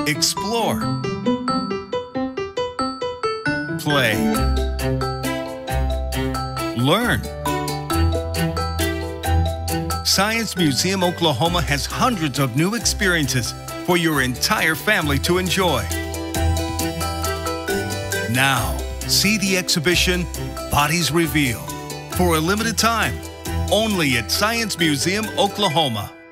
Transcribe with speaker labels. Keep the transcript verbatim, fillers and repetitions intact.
Speaker 1: explore, play, learn. Science Museum Oklahoma has hundreds of new experiences for your entire family to enjoy. Now, see the exhibition Bodies Reveal for a limited time, only at Science Museum Oklahoma.